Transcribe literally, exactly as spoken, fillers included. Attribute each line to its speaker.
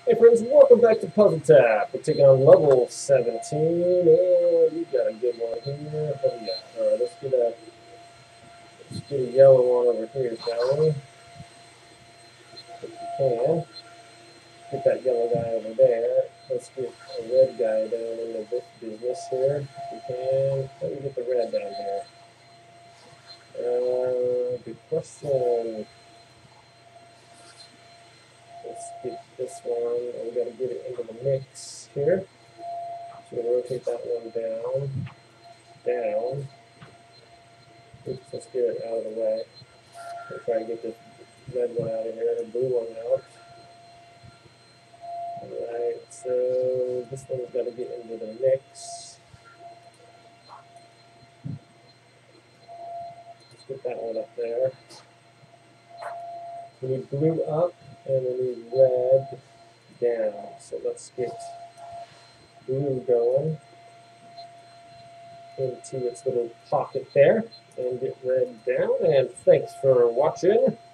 Speaker 1: Hey friends, welcome back to Puzzle Tap. We're taking on level seventeen, and we got a good one here. What do we got? Alright, let's get a let's get a yellow one over here, shall we? If we can. Get that yellow guy over there. Let's get a red guy down into this business here. If we can. How do we get the red down here? Uh good question. Let's get this one. We gotta get it into the mix here. So we'll rotate that one down. Down. Oops, let's get it out of the way. We'll try to get this red one out of here and the blue one out. Alright, so this one's got to get into the mix. Let's get that one up there. We need blue up and we need red down. So let's get blue going into its little pocket there and get red down. And thanks for watching.